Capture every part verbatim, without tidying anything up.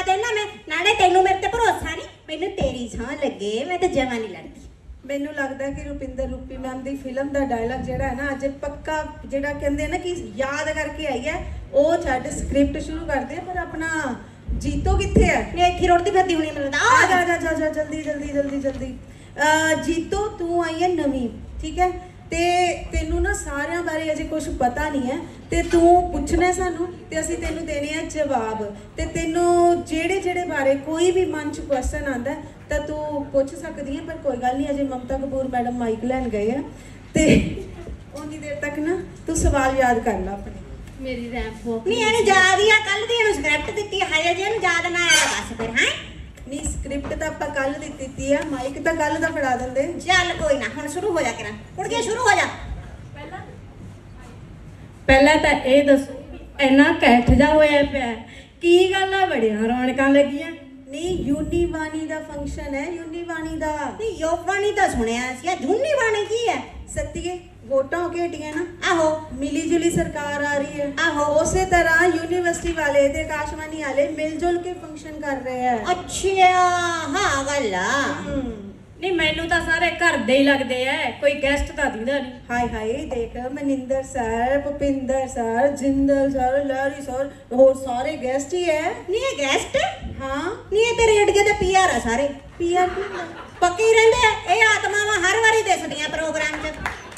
देना मैं नाले तेनू मेरे ते भरोसा नहीं मैनू तेरी सौं लगे मैं तो जमा नहीं लड़ती। ਮੈਨੂੰ ਲੱਗਦਾ ਕਿ ਰੁਪਿੰਦਰ ਰੂਪੀ ਮੈਮ ਦੀ ਫਿਲਮ ਦਾ ਡਾਇਲੌਗ ਜਿਹੜਾ ਹੈ ਨਾ ਅੱਜ ਪੱਕਾ ਜਿਹੜਾ ਕਹਿੰਦੇ ਨਾ ਕਿ ਯਾਦ ਕਰਕੇ ਆਈ ਹੈ ਉਹ ਛੱਡ ਸਕ੍ਰਿਪਟ ਸ਼ੁਰੂ ਕਰਦੇ ਪਰ ਆਪਣਾ ਜੀਤੋ ਕਿੱਥੇ ਹੈ? ਮੈਂ ਇੱਥੇ ਰੋਟੀ ਫਿਰਦੀ ਹੁਣੀ ਮੈਨੂੰ ਆ ਜਾ ਜਾ ਜਾ ਜਾ ਜਲਦੀ ਜਲਦੀ ਜਲਦੀ ਜਲਦੀ ਜੀਤੋ ਤੂੰ ਆਈ ਹੈ ਨਵੀਂ ਠੀਕ ਹੈ ਤੇ ਤੈਨੂੰ ਨਾ ਸਾਰਿਆਂ ਬਾਰੇ ਅਜੇ ਕੁਝ ਪਤਾ ਨਹੀਂ ਹੈ ਤੇ ਤੂੰ ਪੁੱਛਣਾ ਸਾਨੂੰ ਤੇ ਅਸੀਂ ਤੈਨੂੰ ਦੇਣੇ ਆ ਜਵਾਬ ਤੇ ਤੈਨੂੰ ਜਿਹੜੇ ਜਿਹੜੇ ਬਾਰੇ ਕੋਈ ਵੀ ਮਨ ਚ ਕੁਐਸਚਨ ਆਂਦਾ ਤਾਂ ਤੂੰ ਪੁੱਛ ਸਕਦੀ ਹੈ ਪਰ ਕੋਈ ਗੱਲ ਨਹੀਂ ਅਜੇ ਮਮਤਾ ਕਪੂਰ ਮੈਡਮ ਮਾਈਕ ਲੈਣ ਗਏ ਆ ਤੇ ਉਨੀ ਦੇਰ ਤੱਕ ਨਾ ਤੂੰ ਸਵਾਲ ਯਾਦ ਕਰ ਲੈ ਆਪਣੇ। ਮੇਰੀ ਰੈਂਪ ਹੋ ਨਹੀਂ ਇਹਨੂੰ ਯਾਦ ਹੀ ਆ ਕੱਲ ਦੀ ਇਹਨੂੰ ਸਕ੍ਰਿਪਟ ਦਿੱਤੀ ਹਜੇ ਜੇ ਇਹਨੂੰ ਯਾਦ ਨਾ ਆਇਆ ਬਸ ਫਿਰ ਹੈ ਨਹੀਂ ਸਕ੍ਰਿਪਟ ਤਾਂ ਆਪਾਂ ਕੱਲ ਦੀ ਦਿੱਤੀ ਆ ਮਾਈਕ ਤਾਂ ਕੱਲ ਦਾ ਫੜਾ ਦਿੰਦੇ। ਚੱਲ ਕੋਈ ਨਾ ਹੁਣ ਸ਼ੁਰੂ ਹੋ ਜਾ ਕਰਾਂ ਕੁੜੀਏ ਸ਼ੁਰੂ ਹੋ ਜਾ। ਪਹਿਲਾਂ ਪਹਿਲਾਂ ਤਾਂ ਇਹ ਦੱਸੋ ਇੰਨਾ ਕੈਠ ਜਾ ਹੋਇਆ ਪਿਆ ਕੀ ਗੱਲ ਆ ਬੜੀਆਂ ਰੌਣਕਾਂ ਲੱਗੀਆਂ? ਨਹੀਂ ਯੂਨੀਵਾਣੀ ਦਾ ਫੰਕਸ਼ਨ ਹੈ ਯੂਨੀਵਾਣੀ ਦਾ ਨਹੀਂ ਯੋਗਵਾਣੀ ਤਾਂ ਸੁਣਿਆ ਸੀ ਆ ਯੂਨੀਵਾਣੀ ਕੀ ਹੈ? ਸੱਤੀਏ ਵੋਟਾਂ ਹੋ ਕੇ ਹਟੀਆਂ ਨਾ ਆਹੋ ਮਿਲੀ ਜੁਲੀ ਸਰਕਾਰ ਆ ਰਹੀ ਹੈ ਆਹੋ ਉਸੇ ਤਰ੍ਹਾਂ ਯੂਨੀਵਰਸਿਟੀ ਵਾਲੇ ਤੇ ਆਕਾਸ਼ਵਾਣੀ ਵਾਲੇ ਮਿਲ ਜੁਲ ਕੇ ਫੰਕਸ਼ਨ ਕਰ ਰਹੇ ਆ। ਅੱਛਾ ਹਾਂ ਗੱਲ ਆ ਨਹੀਂ ਮੈਨੂੰ ਤਾਂ ਸਾਰੇ ਘਰ ਦੇ ਹੀ ਲੱਗਦੇ ਐ ਕੋਈ ਗੈਸਟ ਤਾਂ ਦਿੰਦਾ ਨਹੀਂ। ਹਾਏ ਹਾਏ ਦੇਖ Maninder sir Bhupinder sir Jindal sir Lari sir ਹੋਰ ਸਾਰੇ ਗੈਸਟ ਹੀ ਹੈ। ਨਹੀਂ ਇਹ ਗੈਸਟ ਹਾਂ ਨਹੀਂ ਇਹ ਤੇਰੇ ਅੜਗੇ ਤੇ ਪੀਆਰ ਆ ਸਾਰੇ ਪੀਆਰ ਪੱਕੀ ਰਹਿੰਦੇ ਆ ਇਹ ਆਤਮਾਵਾਂ ਹਰ ਵਾਰੀ ਦਿਸਦੀਆਂ ਪ੍ਰੋਗਰਾਮ 'ਚ।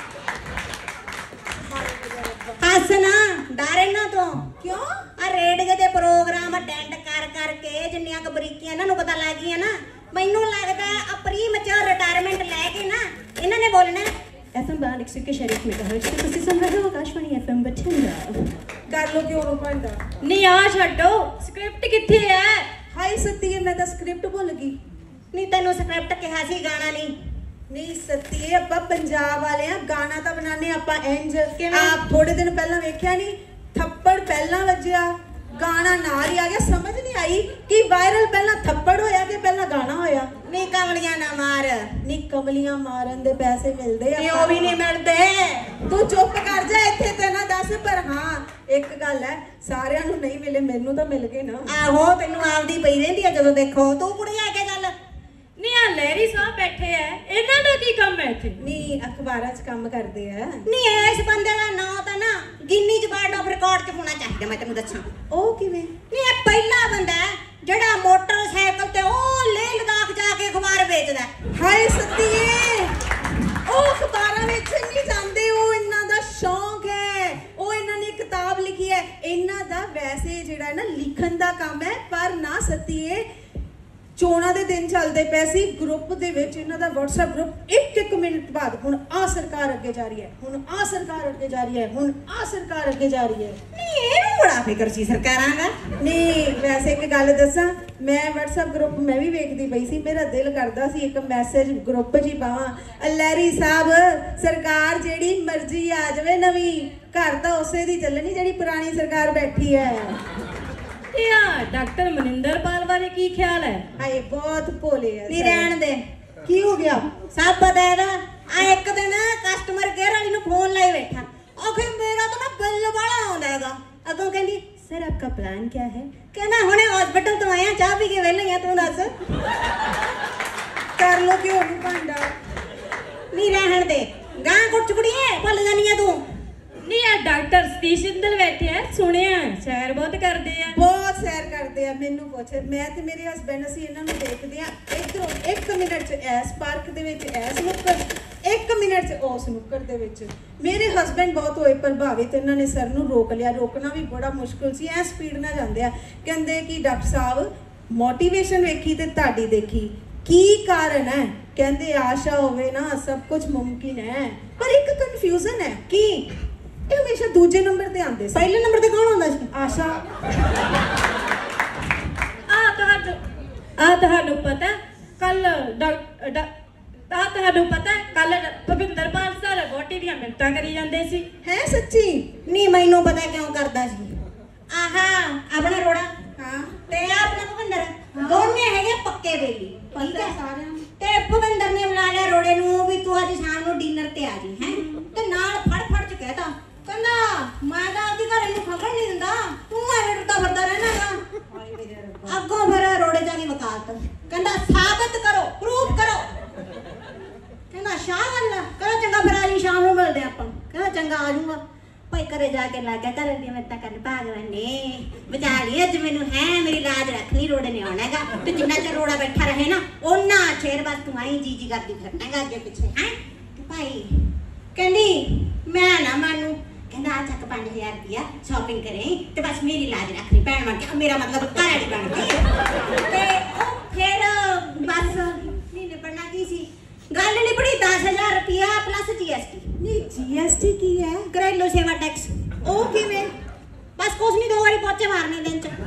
ਹੱਸਣਾ ਡਰ ਇਹਨਾਂ ਤੋਂ ਕਿਉਂ ਆ ਰੇਡੀਓ ਦੇ ਪ੍ਰੋਗਰਾਮ ਅਟੈਂਡ ਕਰ ਕਰਕੇ ਜਿੰਨੀਆਂ ਕੁ ਬਰੀਕੀਆਂ ਇਹਨਾਂ ਨੂੰ ਪਤਾ ਲੱਗ ਗਈਆਂ ਨਾ ਮੈਨੂੰ ਲੱਗਦਾ ਆ ਪ੍ਰੀ ਮੈਚੁਰ ਰਿਟਾਇਰਮੈਂਟ ਲੈ ਕੇ ਨਾ ਇਹਨਾਂ ਨੇ ਬੋਲਣਾ ਐਫਐਮ ਬੈਂਡ ਇੱਕ ਸੌ ਇੱਕ ਸ਼ਰੀਫ ਮੇਗਾਹਰਟਜ਼ ਤੇ ਤੁਸੀਂ ਸੁਣ ਰਹੇ ਹੋ ਆਕਾਸ਼ਵਾਣੀ ਐਫਐਮ ਬਠਿੰਡਾ। ਕਰ ਲੋ ਕਿਉਂ ਰੋ ਪਾਂਦਾ ਨਹੀਂ ਆ ਛੱਡੋ ਸਕ੍ਰਿਪਟ ਕਿੱਥੇ ਐ? ਹਾਏ ਸੱਤੀਏ ਮੈਂ ਤਾਂ ਸਕ੍ਰਿਪਟ ਭੁੱਲ ਗਈ। ਨਹੀਂ ਤੈਨੂੰ ਸਕ੍ਰਿਪਟ ਕਿਹਾ ਸੀ ਗਾਣਾ ਨਹੀਂ ਨਹੀਂ ਸੱਤੀਏ ਆਪਾਂ ਪੰਜਾਬ ਵਾਲੇ ਆ ਗਾਣਾ ਤਾਂ ਬਣਾਣੇ ਆਪਾਂ ਇੰਜ ਆਪ ਥੋੜੇ ਦਿਨ ਪਹਿਲਾਂ ਵੇਖਿਆ ਨਹੀਂ ਥੱਪੜ ਪਹਿਲਾਂ ਵੱਜਿਆ ਗਾਣਾ ਨਾਲ ਹੀ ਆ ਗਿਆ ਸਮਝ ਨਹੀਂ ਆਈ ਕਿ ਵਾਇਰਲ ਪਹਿਲਾਂ ਥੱਪੜ ਹੋਇਆ ਕਿ ਪਹਿਲਾਂ ਗਾਣਾ ਹੋਇਆ। ਨਹੀਂ ਕਮਲੀਆਂ ਨਾ ਮਾਰ ਨਹੀਂ ਕਮਲੀਆਂ ਮਾਰਨ ਦੇ ਪੈਸੇ ਮਿਲਦੇ ਆ ਨਹੀਂ ਉਹ ਵੀ ਨਹੀਂ ਮਿਲਦੇ ਤੂੰ ਚੁੱਪ ਕਰ ਜਾ ਇੱਥੇ ਤੇ ਨਾ ਦੱਸ ਪਰ ਹਾਂ ਇੱਕ ਗੱਲ ਹੈ ਸਾਰਿਆਂ ਨੂੰ ਨਹੀਂ ਮਿਲੇ ਮੈਨੂੰ ਤਾਂ ਮਿਲ ਗਏ ਨਾ। ਆਹੋ ਤੈਨੂੰ ਆਪਦੀ ਪਈ ਰਹਿੰਦੀ ਆ ਜਦੋਂ ਦੇਖੋ ਤੂੰ ਕੁੜੀ ਆ ਕੇ ਗੱਲ ਨਹੀਂ ਆ ਲਹਿਰੀ ਸਾਹਿਬ ਬੈਠੇ ਐ ਇਹਨਾਂ ਦਾ ਕੀ ਕੰਮ ਹੈ ਇੱਥੇ? ਨਹੀਂ ਅਖਬਾਰਾਂ 'ਚ ਕੰਮ ਕਰਦੇ ਆ। ਨਹੀਂ ਇਸ ਬੰਦੇ ਦਾ ਨਾਂ ਤਾਂ ਨਾ ਗਿੰਨੀ ਚ ਵਰਲਡ ਆਫ ਰਿਕਾਰਡ 'ਚ ਹੋਣਾ ਚਾਹੀਦਾ ਮੈਂ ਤੈਨੂੰ ਦੱਸਾਂ। ਉਹ ਕਿਵੇਂ? ਨਹੀਂ ਇਹ ਪਹਿਲਾ ਬੰਦਾ ਜਿਹੜਾ ਮੋਟਰਸਾਈਕਲ ਤੇ ਉਹ ਲੇਹ ਲਦਾਖ ਜਾ ਕੇ ਅਖਬਾਰ ਵੇਚਦਾ। ਹਾਏ ਸੱਤੀਏ ਉਹ ਅਖਬਾਰਾਂ ਵਿੱਚ ਨਹੀਂ ਜਾਂਦੇ ਉਹ ਇਹਨਾਂ ਦਾ ਸ਼ੌਂਕ ਹੈ ਉਹ ਇਹਨਾਂ ਨੇ ਕਿਤਾਬ ਲਿਖੀ ਹੈ ਇਹਨਾਂ ਦਾ ਵੈਸੇ ਜਿਹੜਾ ਨਾ ਲਿਖਣ ਦਾ ਕੰਮ ਹੈ ਪਰ ਨਾ ਸੱਤੀਏ ਚੋਣਾਂ ਦੇ ਦਿਨ ਚੱਲਦੇ ਪਏ ਸੀ ਗਰੁੱਪ ਦੇ ਵਿੱਚ ਇਹਨਾਂ ਦਾ WhatsApp ਗਰੁੱਪ ਇੱਕ ਇੱਕ ਮਿੰਟ ਬਾਅਦ ਹੁਣ ਆ ਸਰਕਾਰ ਅੱਗੇ ਜਾ ਰਹੀ ਹੈ ਹੁਣ ਆ ਸਰਕਾਰ ਅੱਗੇ ਜਾ ਰਹੀ ਹੈ ਹੁਣ ਆ ਸਰਕਾਰ ਅੱਗੇ ਜਾ ਰਹੀ ਹੈ। ਨਹੀਂ ਇਹਨੂੰ ਬੜਾ ਫਿਕਰ ਸੀ ਸਰਕਾਰਾਂ ਦਾ। ਨਹੀਂ ਵੈਸੇ ਇੱਕ ਗੱਲ ਦੱਸਾਂ ਮੈਂ WhatsApp ਗਰੁੱਪ ਮੈਂ ਵੀ ਵੇਖਦੀ ਪਈ ਸੀ ਮੇਰਾ ਦਿਲ ਕਰਦਾ ਸੀ ਇੱਕ ਮੈਸੇਜ ਗਰੁੱਪ 'ਚ ਹੀ ਪਾਵਾਂ ਲਹਿਰੀ ਸਾਹਿਬ ਸਰਕਾਰ ਜਿਹੜੀ ਮਰਜ਼ੀ ਆ ਜਾਵੇ ਨਵੀਂ ਘਰ ਤਾਂ ਉਸੇ ਦੀ ਚੱਲਣੀ ਜਿਹੜੀ ਪੁਰਾਣੀ ਸਰਕਾਰ ਬੈਠੀ ਹੈ। ਇਹ ਆ ਡਾਕਟਰ ਮਨਿੰਦਰਪਾਲ ਬਾਰੇ ਕੀ ਖਿਆਲ ਹੈ? ਹਾਏ ਬਹੁਤ ਭੋਲੇ ਆ। ਨਹੀਂ ਰਹਿਣ ਦੇ ਕੀ ਹੋ ਗਿਆ? ਸਭ ਪਤਾ ਇਹਦਾ ਆ ਇੱਕ ਦਿਨ ਕਸਟਮਰ ਕੇਅਰ ਵਾਲੀ ਨੂੰ ਫੋਨ ਲਾਈ ਬੈਠਾ ਆਖੇ ਮੇਰਾ ਤਾਂ ਨਾ ਬਿੱਲ ਵਾਲਾ ਆਉਂਦਾ ਹੈਗਾ ਅੱਗੋਂ ਕਹਿੰਦੀ ਸਰ ਆਪਕਾ ਪਲਾਨ ਕਿਆ ਹੈ? ਕਹਿੰਦਾ ਹੁਣੇ ਹਸਪੀਟਲ ਤੋਂ ਆਇਆ ਚਾਹ ਪੀ ਕੇ ਵਿਹਲੇ ਆ ਤੂੰ ਦੱਸ ਕਰ ਲੋ ਕਿਉਂ ਨਹੀਂ ਭਾਂਡਾ। ਨਹੀਂ ਰਹਿਣ ਦੇ ਗਾਂ ਕੁੱਟ ਕੁੜੀਏ ਭੁੱਲ ਜਾਨੀ ਆ ਤੂੰ। ਨਹੀਂ ਆ ਡਾਕਟਰ ਸਤੀਸ਼ ਜਿੰਦਲ ਬੈਠੇ ਆ ਸੁਣਿਆ ਸੈਰ ਬਹੁਤ ਕਰਦੇ ਆ। ਬਹੁਤ ਸੈਰ ਕਰਦੇ ਆ ਮੈਨੂੰ ਪੁੱਛ ਮੈਂ ਤੇ ਮੇਰੇ ਹਸਬੈਂਡ ਅਸੀਂ ਇਹਨਾਂ ਨੂੰ ਦੇਖਦੇ ਆ ਇਧਰੋਂ ਇੱਕ ਮਿੰਟ 'ਚ ਐਸ ਪਾਰਕ ਦੇ ਵਿੱਚ ਐਸ ਨੁੱਕਰ ਇੱਕ ਮਿੰਟ 'ਚ ਉਸ ਨੁੱਕਰ ਦੇ ਵਿੱਚ ਮੇਰੇ ਹਸਬੈਂਡ ਬਹੁਤ ਹੋਏ ਪ੍ਰਭਾਵਿਤ ਇਹਨਾਂ ਨੇ ਸਰ ਨੂੰ ਰੋਕ ਲਿਆ ਰੋਕਣਾ ਵੀ ਬੜਾ ਮੁਸ਼ਕਿਲ ਸੀ ਐ ਸਪੀਡ ਨਾਲ ਜਾਂਦੇ ਆ ਕਹਿੰਦੇ ਕਿ ਡਾਕਟਰ ਸਾਹਿਬ ਮੋਟੀਵੇਸ਼ਨ ਵੇਖੀ ਤੇ ਤੁਹਾਡੀ ਦੇਖੀ ਕੀ ਕਾਰਨ ਹੈ ਕਹਿੰਦੇ ਆਸ਼ਾ ਹੋਵੇ ਨਾ ਸਭ ਕੁਝ ਮੁਮਕਿਨ ਹੈ ਪਰ ਇੱਕ ਕਨਫਿਊਜ਼ਨ ਹੈ ਕੀ ਇਹ ਹਮੇਸ਼ਾ ਦੂਜੇ ਨੰਬਰ ਤੇ ਆਉਂਦੇ ਸੀ ਪਹਿਲੇ ਨੰਬਰ ਤੇ ਕੌਣ ਹੁੰਦਾ ਸੀ? ਆਸ਼ਾ। ਆ ਤੁਹਾਨੂੰ ਆ ਤੁਹਾਨੂੰ ਪਤਾ ਕੱਲ ਡਾਕਟਰ ਆ ਤੁਹਾਨੂੰ ਪਤਾ ਕੱਲ ਭੁਪਿੰਦਰਪਾਲ ਸਰ ਵੋਟੀ ਦੀਆਂ ਮਿੰਟਾਂ ਕਰੀ ਜਾਂਦੇ ਸੀ। ਹੈ ਸੱਚੀ? ਨਹੀਂ ਮੈਨੂੰ ਪਤਾ ਕਿਉਂ ਕਰਦਾ ਸੀ ਆਹਾ ਆਪਣਾ ਰੋੜਾ ਹਾਂ ਤੇ ਆਪਣਾ ਭੁਪਿੰਦਰ ਦੋਨੇ ਹੈਗੇ ਪੱਕੇ ਬੇਲੀ ਠੀਕ ਹੈ ਸਾਰਿਆਂ ਨੂੰ ਤੇ ਭੁਪਿੰਦਰ ਨੇ ਬੁਲਾ ਲਿਆ ਰੋੜੇ ਨੂੰ ਵੀ ਤੂੰ ਅੱਜ ਸ਼ਾਮ ਨੂੰ ਡਿਨਰ ਤੇ ਆ ਜੀ ਹੈ ਤੇ ਨਾਲ ਫੜ ਫੜ ਚ ਕਹਿਤਾ ਕਹਿੰਦਾ ਮੈਂ ਤਾਂ ਆਪਦੀ ਘਰ ਨੂੰ ਖਬਰ ਨਹੀਂ ਦਿੰਦਾ ਤੂੰ ਐਵੇਂ ਡਰਦਾ ਫਿਰਦਾ ਰਹਿਣਾ ਹੈਗਾ ਅੱਗੋਂ ਫਿਰ ਬਾਤ ਕਹਿੰਦਾ ਸਾਬਤ ਕਰੋ ਪ੍ਰੂਫ ਕਰੋ ਕਹਿੰਦਾ ਸ਼ਾਹ ਅੱਲਾ ਕਹਿੰਦਾ ਚੰਗਾ ਫਿਰ ਆ ਜੀ ਸ਼ਾਮ ਨੂੰ ਮਿਲਦੇ ਆਪਾਂ ਕਹਿੰਦਾ ਚੰਗਾ ਆ ਜਾਊਗਾ ਭਾਈ ਘਰੇ ਜਾ ਕੇ ਲੱਗ ਗਿਆ ਘਰੇ ਦੀਆਂ ਮਿੰਤਾਂ ਕਰਨ ਭਗਵਾਨ ਨੇ ਬਚਾ ਲਈ ਅੱਜ ਮੈਨੂੰ ਹੈ ਮੇਰੀ ਲਾਜ ਰੱਖਣੀ ਰੋੜੇ ਨੇ ਆਉਣਾ ਹੈਗਾ ਤੇ ਜਿੰਨਾ ਚਿਰ ਰੋੜਾ ਬੈਠਾ ਰਹੇ ਨਾ ਉਹਨਾਂ ਚਿਰ ਬਸ ਤੂੰ ਆਈ ਜੀ ਜੀ ਕਰਦੀ ਫਿਰਨਾਗਾ ਅੱਗੇ ਪਿੱਛੇ ਹੈ ਭਾਈ ਕਹਿੰਦੀ ਮੈਂ ਨਾ ਮਾਨੂੰ ਕਹਿੰਦਾ ਆ ਚੱਕ ਪੰਜ ਹਜ਼ਾਰ ਰੁਪਇਆ ਸ਼ਾਪਿੰਗ ਕਰੇ ਤੇ ਬਸ ਮੇਰੀ ਲਾਜ ਰੱਖਣੀ ਭੈਣ ਬਣ ਕੇ ਮੇਰਾ ਮਤਲਬ ਘਰ ਵਾਲੀ ਬਣ ਗਈ ਤੇ ਉਹ ਫਿਰ ਬਸ ਨਹੀਂ ਨਿਬੜਨਾ ਕੀ ਸੀ ਗੱਲ ਨਿਬੜੀ ਦਸ ਹਜ਼ਾਰ ਰੁਪਇਆ ਪਲੱਸ ਜੀਐਸਟੀ ਨਹੀਂ ਜੀਐਸਟੀ ਕੀ ਹੈ? ਘਰੇਲੂ ਸੇਵਾ ਟੈਕਸ ਉਹ ਕਿਵੇਂ? ਬਸ ਕੁਛ ਨਹੀਂ ਦੋ ਵਾਰੀ ਪੋਚੇ ਮਾਰਨੇ ਦਿਨ ਚ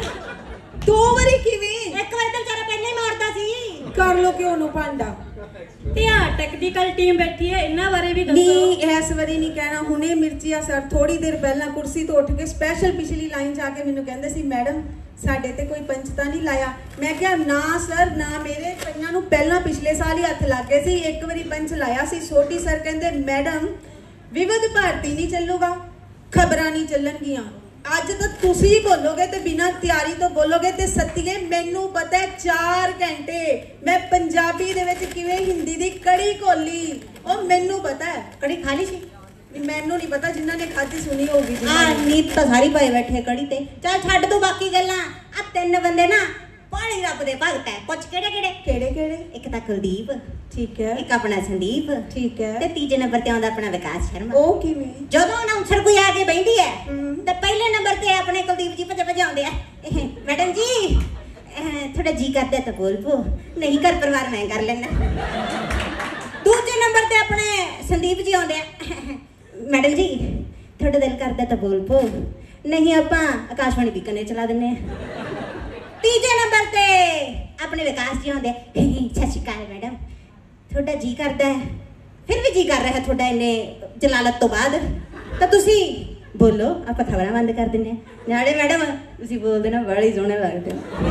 ਦੋ ਵਾਰੀ ਕਿਵੇਂ? ਇੱਕ ਵਾਰ ਤਾਂ ਵਿਚਾਰਾ ਪਹਿਲਾਂ ਹੀ ਮਾਰਦਾ ਸੀ ਕਰ ਲੋ ਕਿਉਂ ਨੂੰ ਭਾਂਡਾ ਤੇ ਆ ਟੈਕਨੀਕਲ ਟੀਮ ਬੈਠੀ ਹੈ ਇਹਨਾਂ ਬਾਰੇ ਵੀ ਦੱਸੋ ਨਹੀਂ ਇਸ ਵਾਰੀ ਨਹੀਂ ਕਹਿਣਾ ਹੁਣੇ ਮਿਰਚੀਆ ਸਰ ਥੋੜੀ ਦੇਰ ਪਹਿਲਾਂ ਕੁਰਸੀ ਤੋਂ ਉੱਠ ਕੇ ਸਪੈਸ਼ਲ ਪਿਛਲੀ ਲਾਈਨ ਜਾ ਕੇ ਮੈਨੂੰ ਕਹਿੰਦੇ ਸੀ ਮੈਡਮ ਸਾਡੇ ਤੇ ਕੋਈ ਪੰਚ ਤਾਂ ਨਹੀਂ ਲਾਇਆ ਮੈਂ ਕਿਹਾ ਨਾ ਸਰ ਨਾ ਮੇਰੇ ਕਈਆਂ ਨੂੰ ਪਹਿਲਾਂ ਪਿਛਲੇ ਸਾਲ ਹੀ ਹੱਥ ਲੱਗ ਗਏ ਸੀ ਇੱਕ ਵਾਰੀ ਪੰਚ ਲਾਇਆ ਸੀ ਛੋਟੀ ਸਰ ਕਹਿੰਦੇ ਮੈਡਮ ਵਿਵਧ ਭਾਰਤੀ ਨਹੀਂ ਚੱਲੂਗਾ ਖਬਰਾਂ ਨਹੀਂ ਚੱਲਣਗੀਆਂ ਅੱਜ ਤਾਂ ਤੁਸੀਂ ਬੋਲੋਗੇ ਤੇ ਬਿਨਾਂ ਤਿਆਰੀ ਤੋਂ ਬੋਲੋਗੇ ਤੇ ਸੱਤੀਏ ਮੈਨੂੰ ਪਤਾ ਹੈ ਚਾਰ ਘੰਟੇ ਮੈਂ ਪੰਜਾਬੀ ਦੇ ਵਿੱਚ ਕਿਵੇਂ ਹਿੰਦੀ ਦੀ ਕੜੀ ਘੋਲੀ ਉਹ ਮੈਨੂੰ ਪਤਾ ਹੈ ਕੜੀ ਖਾ ਲਈ ਸੀ ਮੈਨੂੰ ਨਹੀਂ ਪਤਾ ਜਿਨ੍ਹਾਂ ਨੇ ਖਾਧੀ ਸੁਣੀ ਹੋਊਗੀ ਆ ਨੀਤ ਤਾਂ ਸਾਰੀ ਪਾਏ ਬੈਠੇ ਕੜੀ ਤੇ ਚੱਲ ਛੱਡ ਦੋ ਬਾਕੀ ਗੱਲਾਂ ਆ ਤਿੰਨ ਬੰਦੇ ਨਾ ਪਾਣੀ ਰੱਬ ਦੇ ਭਗਤ ਹੈ ਪੁੱਛ ਕਿਹੜੇ ਕਿਹੜੇ ਕਿਹੜੇ ਕਿਹੜੇ ਇੱਕ ਤਾਂ ਕੁਲਦੀਪ ਠੀਕ ਹੈ ਇੱਕ ਆਪਣਾ ਸੰਦੀਪ ਠੀਕ ਹੈ ਤੇ ਤੀਜੇ ਨੰਬਰ ਤੇ ਆਉਂਦਾ ਆਪਣਾ ਵਿਕਾਸ ਸ਼ਰਮਾ ਉਹ ਕਿਵੇਂ ਜਦੋਂ ਅਨਾਉਂਸਰ ਕੋਈ ਆ ਕੇ ਬੈਠੀ ਹੈ ਹਮ। ਤੇ ਪਹਿਲੇ ਨੰਬਰ ਤੇ ਆਪਣੇ ਕੁਲਦੀਪ ਜੀ ਭੱਜ ਭੱਜ ਆਉਂਦੇ ਆ ਮੈਡਮ ਜੀ ਥੋੜਾ ਜੀ ਕਰਦਾ ਤਾਂ ਬੋਲ ਪੋ ਨਹੀਂ ਘਰ ਪਰਿਵਾਰ ਮੈਂ ਕਰ ਲੈਣਾ ਦੂਜੇ ਨੰਬਰ ਤੇ ਆਪਣੇ ਸੰਦੀਪ ਜੀ ਆਉਂਦੇ ਆ ਮੈਡਮ ਜੀ ਤੁਹਾਡਾ ਦਿਲ ਕਰਦਾ ਤਾਂ ਬੋਲ ਪੋ ਨਹੀਂ ਆਪਾਂ ਆਕਾਸ਼ਵਾਣੀ ਬੀਕਾਨੇਰ ਚਲਾ ਦਿੰਨੇ ਆ ਤੀਜੇ ਨੰਬਰ ਤੇ ਆਪਣੇ ਵਿਕਾਸ ਜੀ ਆਉਂਦੇ ਸਤਿ ਸ਼੍ਰੀ ਅਕਾਲ ਮੈਡਮ ਤੁਹਾਡਾ ਜੀ ਕਰਦਾ ਹੈ ਫਿਰ ਵੀ ਜੀ ਕਰ ਰਿਹਾ ਤੁਹਾਡਾ ਇੰਨੇ ਜਲਾਲਤ ਤੋਂ ਬਾਅਦ ਤਾਂ ਤੁਸੀਂ ਬੋਲੋ ਆਪਾਂ ਖਬਰਾਂ ਬੰਦ ਕਰ ਦਿੰਨੇ ਆ ਨਾਲੇ ਮੈਡਮ ਤੁਸੀਂ ਬੋਲਦੇ ਨਾ ਬੜੇ ਸੋਹਣੇ ਲੱਗਦੇ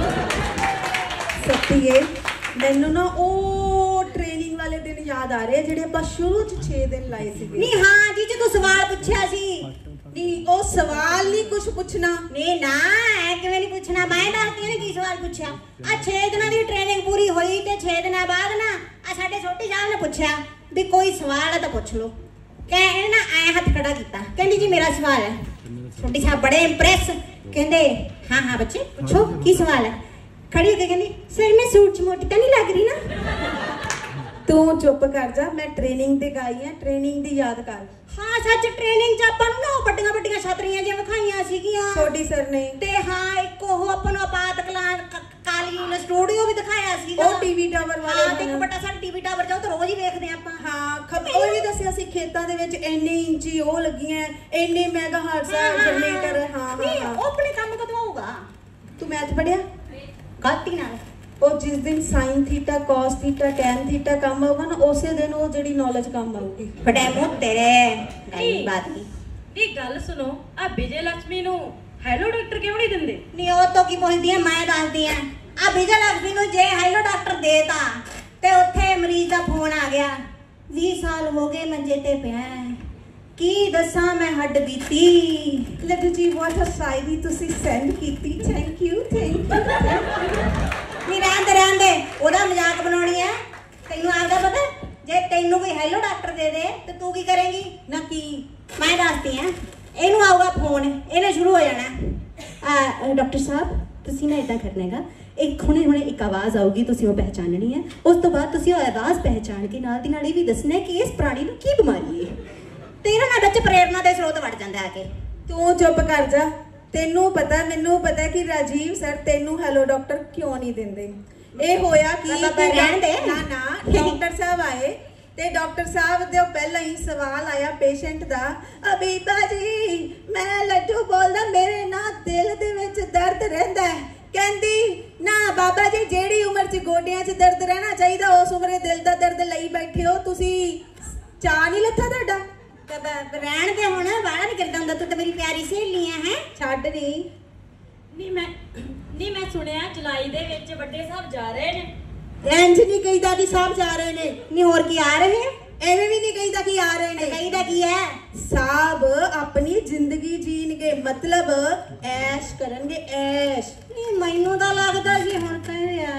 ਸੱਤੀਏ ਮੈਨੂੰ ਨਾ ਉਹ ਟ੍ਰੇਨਿੰਗ ਵਾਲੇ ਦਿਨ ਯਾਦ ਆ ਰਹੇ ਜਿਹੜੇ ਆਪਾਂ ਸ਼ੁਰੂ ਚ ਛੇ ਦਿਨ ਲਾਏ ਸੀਗੇ ਨਹੀਂ ਹਾਂ ਜੀ ਜਦੋਂ ਸਵਾਲ ਪੁੱਛਿਆ ਸੀ ਨਹੀਂ ਉਹ ਸਵਾਲ ਨਹੀਂ ਕੁਝ ਪੁੱਛਣਾ ਨਹੀਂ ਨਾ ਐ ਕਿਵੇਂ ਨਹੀਂ ਪੁੱਛਣਾ ਮੈਂ ਦੱਸਦੀ ਨੇ ਕੀ ਸਵਾਲ ਪੁੱਛਿਆ ਆ ਛੇ ਦਿਨਾਂ ਦੀ ਟ੍ਰੇਨਿੰਗ ਪੂਰੀ ਹੋਈ ਤੇ ਛੇ ਦਿਨਾਂ ਬਾਅਦ ਨਾ ਆ ਸਾਡੇ ਛੋਟੀ ਸਾਹਿਬ ਨੇ ਪੁੱਛਿਆ ਵੀ ਕੋਈ ਸਵਾਲ ਹੈ ਤਾਂ ਪੁੱਛ ਲਓ ਕਹਿੰਦੇ ਨਾ ਐ ਹੱਥ ਖੜਾ ਕੀਤਾ ਕਹਿੰਦੀ ਜੀ ਮੇਰਾ ਸਵਾਲ ਹੈ ਛੋਟੀ ਸਾਹਿਬ ਬੜੇ ਇੰਪ੍ਰੈਸ ਕਹਿੰਦੇ ਹਾਂ ਹਾਂ ਬੱਚੇ ਪੁੱਛੋ ਕੀ ਸਵਾਲ ਹੈ ਖੜੀ ਹੋ ਕੇ ਕਹਿੰਦੀ ਸਰ ਮੈਂ ਸੂਟ ਚ ਮੋਟੀ ਤਾਂ ਨਹੀਂ ਲੱਗ ਰਹੀ ਨਾ ਤੂੰ ਚੁੱਪ ਕਰ ਜਾ ਮੈਂ ਟ੍ਰੇਨਿੰਗ ਤੇ ਗਈ ਆ ਟ੍ਰੇਨਿੰਗ ਦੀ ਯਾਦ ਕਰ ਹਾਂ ਸੱਚ ਟ੍ਰੇਨਿੰਗ ਚ ਆਪਾਂ ਨੂੰ ਨਾ ਵੱਡੀਆਂ ਵੱਡੀਆਂ ਛਤਰੀਆਂ ਜਿਹੀਆਂ ਵਿਖਾਈਆਂ ਸੀਗੀਆਂ ਛੋਟੀ ਸਰ ਨੇ ਤੇ ਹਾਂ ਇੱਕ ਉਹ ਆਪਾਂ ਨੂੰ ਆਪਾਤਕਾਲ ਕਾਲੀਨ ਸਟੂਡੀਓ ਵੀ ਦਿਖਾਇਆ ਸੀਗਾ ਉਹ ਟੀਵੀ ਟਾਵਰ ਵਾਲੇ ਹਾਂ ਤੇ ਇੱਕ ਵੱਡਾ ਸਾਡਾ ਟੀਵੀ ਟਾਵਰ ਜਾਓ ਤਾਂ ਰੋਜ਼ ਹੀ ਵੇਖਦੇ ਆਪਾਂ ਹਾਂ ਖਬਰ ਉਹ ਵੀ ਦੱਸਿਆ ਸੀ ਖੇਤਾਂ ਦੇ ਵਿੱਚ ਇੰਨੇ ਇੰਚੀ ਉਹ ਲੱਗੀਆਂ ਇੰਨੇ ਮੈਗਾਹਰਟਜ਼ ਜਨਰੇਟਰ ਹਾਂ ਹਾਂ ਉਹ ਆਪਣੇ ਕੰਮ ਕਦੋਂ ਹੋਊਗਾ ਤੂੰ ਮੈਥ ਪੜਿਆ ਗਲਤੀ ਨਾਲ ਉਹ ਜਿਸ ਦਿਨ sine theta cos theta tan theta ਕੰਮ ਆਊਗਾ ਨਾ ਉਸੇ ਦਿਨ ਉਹ ਜਿਹੜੀ ਨੌਲੇਜ ਕੰਮ ਆਊਗੀ ਬੜੇ ਮੂੰਹ ਤੇਰੇ ਗਾਈ ਬਾਤ ਨਹੀਂ ਇਹ ਗੱਲ ਸੁਣੋ ਆ ਵਿਜੇ ਲక్ష్ਮੀ ਨੂੰ ਹੈਲੋ ਡਾਕਟਰ ਕਿਉਂ ਨਹੀਂ ਦਿੰਦੇ ਨਹੀਂ ਉਹ ਤੋਂ ਕੀ ਪੁੱਛਦੀ ਆ ਮੈਂ ਦੱਸਦੀ ਆ ਆ ਵਿਜੇ ਲక్ష్ਮੀ ਨੂੰ ਜੇ ਹੈਲੋ ਡਾਕਟਰ ਦੇਤਾ ਤੇ ਉੱਥੇ ਮਰੀਜ਼ ਦਾ ਫੋਨ ਆ ਗਿਆ ਵੀਹ ਸਾਲ ਹੋ ਗਏ ਮੰਜੇ ਤੇ ਪਿਆ ਕੀ ਦੱਸਾਂ ਮੈਂ ਹੱਡ ਬੀਤੀ ਲੱਡੂ ਜੀ ਵਾਟ ਅ ਸਾਈਡੀ ਤੁਸੀਂ ਸੈਂਡ ਕੀਤੀ ਥੈਂਕ ਯੂ ਥੈਂਕ ਯੂ ਨਹੀਂ ਰਹਿੰਦੇ ਰਹਿੰਦੇ ਉਹਦਾ ਮਜ਼ਾਕ ਬਣਾਉਣੀ ਹੈ ਤੈਨੂੰ ਆਪਦਾ ਪਤਾ ਜੇ ਤੈਨੂੰ ਕੋਈ ਹੈਲੋ ਡਾਕਟਰ ਦੇ ਦੇ ਤੇ ਤੂੰ ਕੀ ਕਰੇਂਗੀ ਨਾ ਕੀ ਮੈਂ ਦੱਸਦੀ ਆ ਇਹਨੂੰ ਆਊਗਾ ਫੋਨ ਇਹਨੇ ਸ਼ੁਰੂ ਹੋ ਜਾਣਾ ਆ ਡਾਕਟਰ ਸਾਹਿਬ ਤੁਸੀਂ ਨਾ ਇਦਾਂ ਕਰਨਾ ਹੈਗਾ ਇੱਕ ਹੁਣੇ ਹੁਣੇ ਇੱਕ ਆਵਾਜ਼ ਆਊਗੀ ਤੁਸੀਂ ਉਹ ਪਹਿਚਾਨਣੀ ਹੈ ਉਸ ਤੋਂ ਬਾਅਦ ਤੁਸੀਂ ਉਹ ਆਵਾਜ਼ ਪਹਿਚਾਨ ਕੇ ਨਾਲ ਦੀ ਨਾਲ ਇਹ ਵੀ ਦੱਸਣਾ ਕਿ ਇਸ ਪ੍ਰਾਣੀ ਨੂੰ ਕੀ ਬਿਮਾਰੀ ਹੈ ਤੇਰਾ ਨਾ ਵਿੱਚ ਪ੍ਰੇਰਨਾ ਦੇ ਸਰੋਤ ਵੜ ਜਾਂਦਾ ਆ ਕੇ ਤੂੰ ਚੁੱਪ ਕਰ ਜਾ ਤੈਨੂੰ ਪਤਾ ਮੈਨੂੰ ਪਤਾ ਕਿ ਰਾਜੀਵ ਸਰ ਤੈਨੂੰ ਹੈਲੋ ਡਾਕਟਰ ਕਿਉਂ ਨਹੀਂ ਦਿੰਦੇ ਇਹ ਹੋਇਆ ਕੀ ਰਹਿਣ ਦੇ ਨਾ ਨਾ ਡਾਕਟਰ ਸਾਹਿਬ ਆਏ ਤੇ ਡਾਕਟਰ ਸਾਹਿਬ ਦੇ ਪਹਿਲਾਂ ਹੀ ਸਵਾਲ ਆਇਆ ਪੇਸ਼ੈਂਟ ਦਾ ਅਬੀਬਾ ਜੀ ਮੈਂ ਲੱਡੂ ਬੋਲਦਾ ਮੇਰੇ ਨਾ ਦਿਲ ਦੇ ਵਿੱਚ ਦਰਦ ਰਹਿੰਦਾ ਹੈ ਕਹਿੰਦੀ ਨਾ ਬਾਬਾ ਜੀ ਜਿਹੜੀ ਉਮਰ 'ਚ ਗੋਡਿਆਂ 'ਚ ਦਰਦ ਰਹਿਣਾ ਚਾਹੀਦਾ ਉਸ ਉਮਰੇ ਦਿਲ ਦਾ ਦਰਦ ਲਈ ਬੈਠੇ ਹੋ ਤੁਸੀਂ ਚਾਹ ਨਹੀਂ ਲੱਥਾ ਤੁਹਾਡਾ ਰਹਿਣ ਦੇ ਹੁਣ ਵਾਲਾ ਨਹੀਂ ਕਰਦਾ ਹੁੰਦਾ ਤੂੰ ਤਾਂ ਮੇਰੀ ਪਿਆਰੀ ਸਹੇਲੀ ਆ ਹੈ ਛੱਡ ਨਹੀਂ ਨਹੀਂ ਮੈਂ ਨਹੀਂ ਮੈਂ ਸੁਣਿਆ ਜੁਲਾਈ ਦੇ ਵਿੱਚ ਵੱਡੇ ਸਾਹਿਬ ਜਾ ਰਹੇ ਨੇ ਇੰਜ ਨਹੀਂ ਕਹੀਦਾ ਕਿ ਸਾਹਿਬ ਜਾ ਰਹੇ ਨੇ ਨਹੀਂ ਹੋਰ ਕੀ ਆ ਰਹੇ ਐਵੇਂ ਵੀ ਨਹੀਂ ਕਹੀਦਾ ਕਿ ਆ ਰਹੇ ਨੇ ਕਹੀਦਾ ਕੀ ਹੈ ਸਾਬ ਆਪਣੀ ਜ਼ਿੰਦਗੀ ਜੀਣਗੇ ਮਤਲਬ ਐਸ਼ ਕਰਨਗੇ ਐਸ਼ ਨਹੀਂ ਮੈਨੂੰ ਤਾਂ ਲੱਗਦਾ ਸੀ ਹੁਣ ਕਹਿੰਦੇ ਆ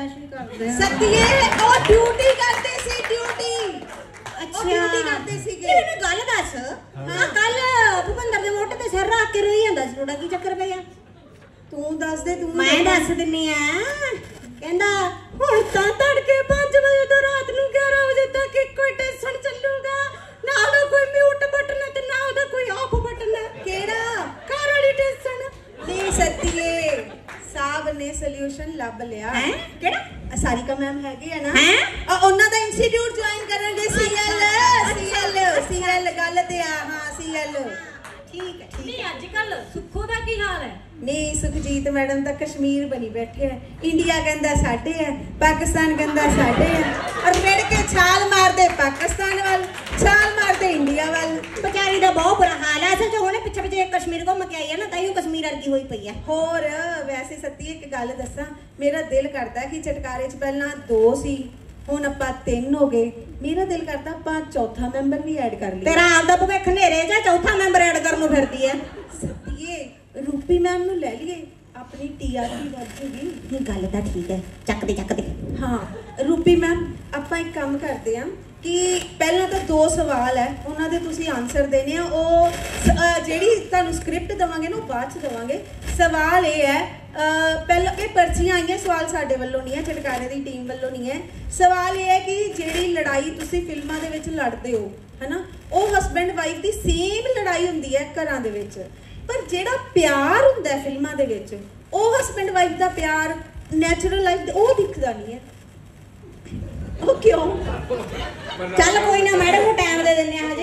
ਫਰਮੈਸ਼ ਵੀ ਕਰਦੇ ਆ ਸਤੀਏ ਉਹ ਡਿਊਟੀ ਕਰਦੇ ਸੀ ਡਿਊਟੀ ਅੱਛਾ ਡਿਊਟੀ ਕਰਦੇ ਸੀਗੇ ਇਹ ਮੈਨੂੰ ਗੱਲ ਦੱਸ ਹਾਂ ਕੱਲ ਭੁਪਿੰਦਰ ਦੇ ਮੋਢੇ ਤੇ ਸਿਰ ਰੱਖ ਕੇ ਰੋਈ ਜਾਂਦਾ ਸੀ ਤੁਹਾਡਾ ਕੀ ਚੱਕਰ ਪਿਆ ਤੂੰ ਦੱਸ ਦੇ ਤੂੰ ਮੈਂ ਦੱਸ ਦਿੰਨੀ ਆ ਕਹਿੰਦਾ ਹੁਣ ਤਾਂ ਤੜਕੇ ਪੰਜ ਵਜੇ ਤੋਂ ਰਾਤ ਨੂੰ ਗਿਆਰਾਂ ਵਜੇ ਤੱਕ ਇੱਕੋ ਹੀ ਟੈਨਸ਼ਨ ਚੱਲੂਗਾ ਨਾ ਉਹਦਾ ਕੋਈ ਮਿਊਟ ਬਟਨ ਤੇ ਨਾ ਉਹਦਾ ਕੋਈ ਆਫ ਬਟਨ ਕਿਹੜਾ ਘਰ ਵਾਲੀ ਟੈਨਸ਼ਨ ਨਹੀਂ ਸੱਤੀਏ ਸਾਬ ਨੇ ਸੋਲੂਸ਼ਨ ਲੱਭ ਲਿਆ ਹੈ ਕਿਹੜਾ ਸਾਰਿਕਾ ਮੈਮ ਹੈਗੇ ਆ ਨਾ ਹੈਂ? ਆ, ਉਹਨਾਂ ਦਾ ਇੰਸਟੀਚਿਊਟ ਜੁਆਇਨ ਕਰਨਗੇ ਸੀਐਲ ਸੀਐਲ ਸੀਐਲ ਗੱਲ ਤੇ ਆ ਹਾਂ ਸੀਐਲ ਠੀਕ ਹੈ ਠੀਕ ਨਹੀਂ ਅੱਜ ਕੱਲ ਸੁੱਖੋ ਦਾ ਕੀ ਹਾਲ ਹੈ ਨਹੀਂ ਸੁਖਜੀਤ ਮੈਡਮ ਤਾਂ ਕਸ਼ਮੀਰ ਬਣੀ ਬੈਠੇ ਆ ਇੰਡੀਆ ਕਹਿੰਦਾ ਸਾਡੇ ਆ ਪਾਕਿਸਤਾਨ ਕਹਿੰਦਾ ਸਾਡੇ ਆ ਔਰ ਮਿਲ ਕੇ ਛਾਲ ਮਾਰਦੇ ਪਾਕਿਸਤਾਨ ਵੱਲ ਛਾਲ ਮਾਰਦੇ ਇੰਡੀਆ ਵੱਲ ਵਿਚਾਰੀ ਦਾ ਬਹੁਤ ਬੁਰਾ ਹਾਲ ਹੈ ਅਸਲ ਚ ਉਹਨੇ ਪਿੱਛੇ ਪਿੱਛੇ ਕਸ਼ਮੀਰ ਘੁੰਮ ਕੇ ਆਈ ਹੈ ਨਾ ਤਾਂ ਹੀ ਉਹ ਕਸ਼ਮੀਰ ਵਰਗੀ ਹੋਈ ਪਈ ਹੈ ਹੋਰ ਵੈਸੇ ਸੱਤੀ ਇੱਕ ਗੱਲ ਦੱਸਾਂ ਮੇਰਾ ਦਿਲ ਕਰਦਾ ਕਿ ਚਟਕਾਰੇ 'ਚ ਪਹਿਲਾਂ ਦੋ ਸੀ ਹੁਣ ਆਪਾਂ ਤਿੰਨ ਹੋ ਗਏ ਮੇਰਾ ਦਿਲ ਕਰਦਾ ਆਪਾਂ ਚੌਥਾ ਮੈਂਬਰ ਵੀ ਐਡ ਕਰ ਲਈਏ ਤੇਰਾ ਆਪਦਾ ਭਵਿੱਖ ਨੇਰੇ ਜਾਂ ਚੌਥਾ ਮੈਂਬਰ ਐਡ ਕਰਨ ਨੂੰ ਫਿਰਦੀ ਹੈ ਸੱਤੀਏ ਰੂਪੀ ਮੈਮ ਨੂੰ ਲੈ ਲਈਏ ਆਪਣੀ ਟੀਆਰਪੀ ਵੱਧ ਜੂਗੀ ਇਹ ਗੱਲ ਤਾਂ ਠੀਕ ਹੈ ਚੱਕ ਦੇ ਚੱਕ ਦੇ ਹਾਂ ਰੂਪੀ ਮੈਮ ਆਪਾਂ ਇੱਕ ਕੰਮ ਕਰਦੇ ਹਾਂ ਕਿ ਪਹਿਲਾਂ ਤਾਂ ਦੋ ਸਵਾਲ ਹੈ ਉਹਨਾਂ ਦੇ ਤੁਸੀਂ ਆਨਸਰ ਦੇਣੇ ਆ ਉਹ ਸ- ਅਹ ਜਿਹੜੀ ਤੁਹਾਨੂੰ ਸਕ੍ਰਿਪਟ ਦਵਾਂਗੇ ਨਾ ਉਹ ਬਾਅਦ ਚ ਦਵਾਂਗੇ ਸਵਾਲ ਇਹ ਹੈ ਅਹ ਪਹਿਲਾਂ ਇਹ ਪਰਚੀਆਂ ਆਈਆਂ ਸਵਾਲ ਸਾਡੇ ਵੱਲੋਂ ਨਹੀਂ ਹੈ ਚਟਕਾਰੇ ਦੀ ਟੀਮ ਵੱਲੋਂ ਨਹੀਂ ਹੈ ਸਵਾਲ ਇਹ ਹੈ ਕਿ ਜਿਹੜੀ ਲੜਾਈ ਤੁਸੀਂ ਫਿਲਮਾਂ ਦੇ ਵਿੱਚ ਲੜਦੇ ਹੋ ਹੈਨਾ ਉਹ ਹਸਬੈਂਡ ਵਾਈਫ ਦੀ ਸੇਮ ਲੜਾਈ ਹੁੰਦੀ ਹੈ ਘਰਾਂ ਦੇ ਵਿੱਚ ਪਰ ਜਿਹੜਾ ਪਿਆਰ ਹੁੰਦਾ ਹੈ ਫਿਲਮਾਂ ਦੇ ਵਿੱਚ ਉਹ ਹਸਬੈਂਡ ਵਾਈਫ ਦਾ ਪਿਆਰ ਨੈਚੁਰਲ ਲਾਈਫ ਉਹ ਦਿਖਦਾ ਨਹੀਂ ਹੈ ਉਹ ਕਿਉਂ ਚੱਲ ਕੋਈ ਨਾ ਮੈਡਮ ਨੂੰ ਟਾਈਮ ਦੇ ਦਿੰਦੇ ਆ ਹਜੇ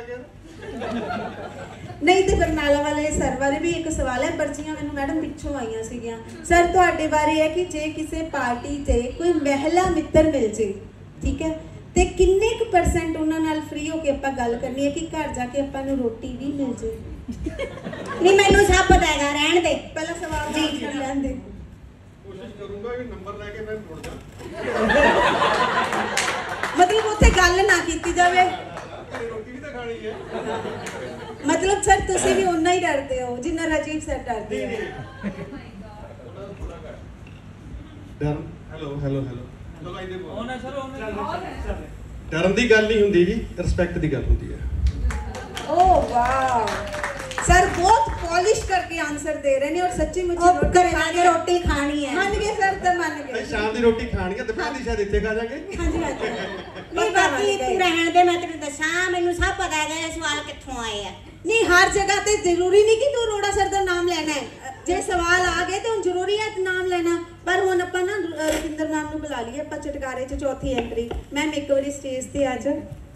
ਨਹੀਂ ਤੇ ਬਰਨਾਲਾ ਵਾਲੇ ਸਰ ਬਾਰੇ ਵੀ ਇੱਕ ਸਵਾਲ ਹੈ ਪਰਚੀਆਂ ਮੈਨੂੰ ਮੈਡਮ ਪਿੱਛੋਂ ਆਈਆਂ ਸੀਗੀਆਂ ਸਰ ਤੁਹਾਡੇ ਬਾਰੇ ਹੈ ਕਿ ਜੇ ਕਿਸੇ ਪਾਰਟੀ ਤੇ ਕੋਈ ਮਹਿਲਾ ਮਿੱਤਰ ਮਿਲ ਜੇ ਠੀਕ ਹੈ ਤੇ ਕਿੰਨੇ ਕੁ ਪਰਸੈਂਟ ਉਹਨਾਂ ਨਾਲ ਫ੍ਰੀ ਹੋ ਕੇ ਆਪਾਂ ਗੱਲ ਕਰਨੀ ਹੈ ਕਿ ਘਰ ਜਾ ਕੇ ਆਪਾਂ ਨੂੰ ਰੋਟੀ ਵੀ ਮਿਲ ਜੇ ਨਹੀਂ ਮੈਨੂੰ ਸਭ ਪਤਾ ਹੈਗਾ ਰਹਿਣ ਦੇ ਪਹਿਲਾ ਸਵਾਲ ਜੀ ਕਰ ਲੈਂਦੇ ਕੋਸ਼ਿਸ਼ ਕਰੂੰਗਾ ਕਿ ਨੰਬਰ ਲੈ ਕੇ ਮੈਂ ਮੁੜ ਜਾ ਮਤਲਬ ਉੱਥੇ ਗੱਲ ਨਾ ਕੀਤੀ ਜਾਵੇ ਰੋਟੀ ਵੀ ਤਾਂ ਖਾਣੀ ਹੈ ਮਤਲਬ ਸਰ ਤੁਸੀਂ ਵੀ ਉਨਾ ਹੀ ਡਰਦੇ ਹੋ ਜਿੰਨਾ ਰਾਜੀਵ ਸਰ ਡਰਦੇ ਆ ਡਰਨ ਹੈਲੋ ਹੈਲੋ ਹੈਲੋ ਚਲੋ ਆਈਦੇ ਬੋਲ ਉਹਨੇ ਸਰ ਉਹਨੇ ਡਰਨ ਦੀ ਗੱਲ ਨਹੀਂ ਹੁੰਦੀ ਜੀ ਰਿਸਪੈਕਟ ਦੀ ਗੱਲ ਹੁੰਦੀ ਹੈ ਓ ਵਾਓ ਸਰ ਬਹੁਤ ਪੋਲਿਸ਼ ਕਰਕੇ ਆਨਸਰ ਦੇ ਰਹੇ ਨੇ ਔਰ ਸੱਚੀ ਮੁੱਚੀ ਉਹ ਘਰੇ ਆ ਕੇ ਰੋਟੀ ਖਾਣੀ ਹੈ ਮੰਨ ਗਏ ਸਰ ਤਾਂ ਮੰਨ ਗਏ ਅਸੀਂ ਸ਼ਾਮ ਦੀ ਰੋਟੀ ਖਾਣੀ ਹੈ ਦੁਪਹਿਰ ਦੀ ਸ਼ਾਇਦ ਇੱਥੇ ਖਾ ਜਾਾਂਗੇ ਹਾਂਜੀ ਹਾਂਜੀ ਨਹੀਂ ਬਾਕੀ ਤੂੰ ਰਹਿਣ ਦੇ ਮੈਂ ਤੈਨੂੰ ਦੱਸਾਂ ਮੈਨੂੰ ਸਭ ਪਤਾ ਹੈਗਾ ਇਹ ਸਵਾਲ ਕਿੱਥੋਂ ਆਏ ਆ ਨਹੀਂ ਹਰ ਜਗ੍ਹਾ ਤੇ ਜ਼ਰੂਰੀ ਨਹੀਂ ਕਿ ਤੂੰ ਅਰੋੜਾ ਸਰ ਦਾ ਨਾਮ ਲੈਣਾ ਹੈ ਜੇ ਸਵਾਲ ਆ ਗਏ ਤਾਂ ਹੁਣ ਜ਼ਰੂਰੀ ਹੈ ਨਾਮ ਲੈਣਾ ਪਰ ਹੁਣ ਆਪਾਂ ਨਾ ਰੁਪਿੰਦਰ ਮੈਮ ਨੂੰ ਬੁਲਾ ਲਈਏ ਆਪਾਂ ਚਟਕਾਰੇ 'ਚ ਚੌਥੀ ਐਂਟਰੀ ਮੈਮ ਇੱਕ ਵਾਰੀ ਸਟੇਜ ਤੇ ਆ ਜਾ